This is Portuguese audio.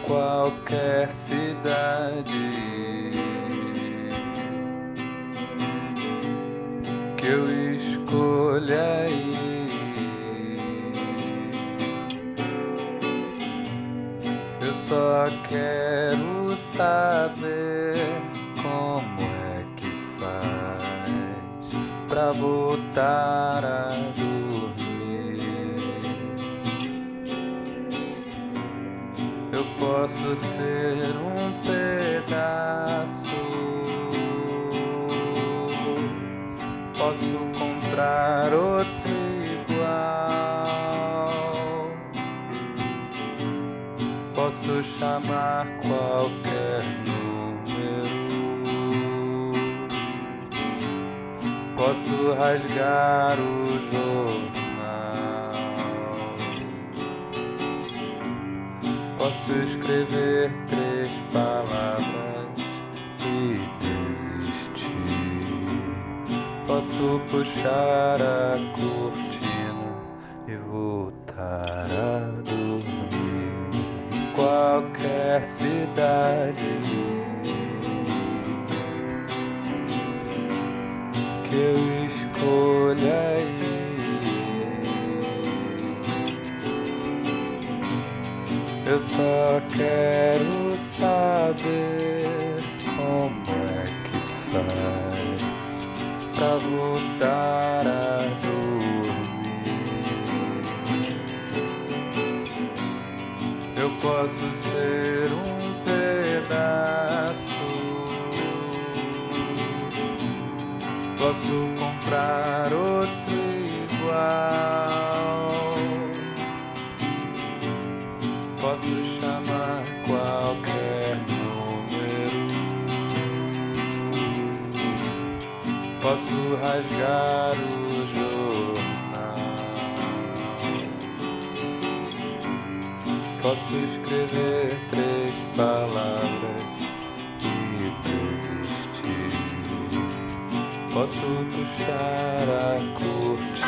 qualquer cidade que eu escolha ir. Eu só quero saber como é que faz pra voltar a dormir. Eu posso ser um pedaço, posso comprar outro igual, posso chamar qualquer número, posso rasgar o jornal, posso escrever 3 palavras e desistir, posso puxar a cortina e voltar a dormir. Qualquer cidade que eu escolha ir, eu só quero saber como é que faz pra voltar a dormir. Eu posso ser um pedaço, posso comprar outro igual, posso chamar qualquer número, posso rasgar o jornal, posso escrever 3 palavras e desistir, posso puxar a cortina